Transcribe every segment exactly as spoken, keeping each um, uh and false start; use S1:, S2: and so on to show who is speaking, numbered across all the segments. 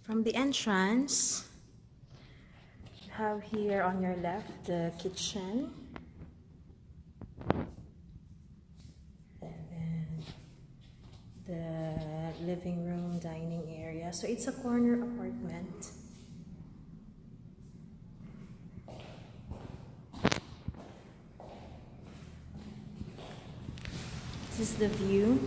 S1: From the entrance, you have here on your left the kitchen. And then the living room, dining area. So it's a corner apartment. This is the view.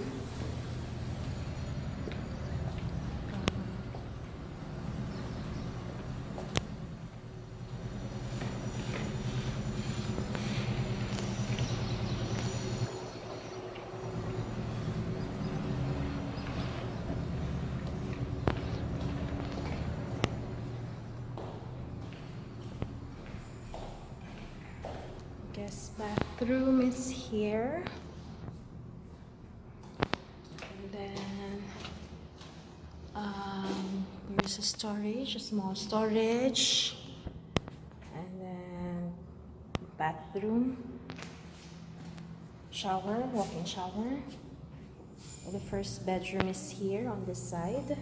S1: Guest bathroom is here. And then um, there's a storage, a small storage. And then bathroom, shower, walk-in shower. The first bedroom is here on this side.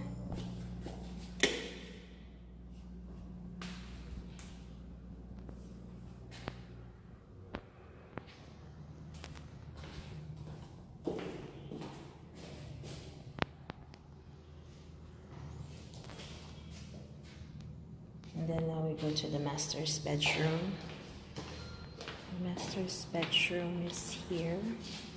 S1: And then now we go to the master's bedroom. The master's bedroom is here.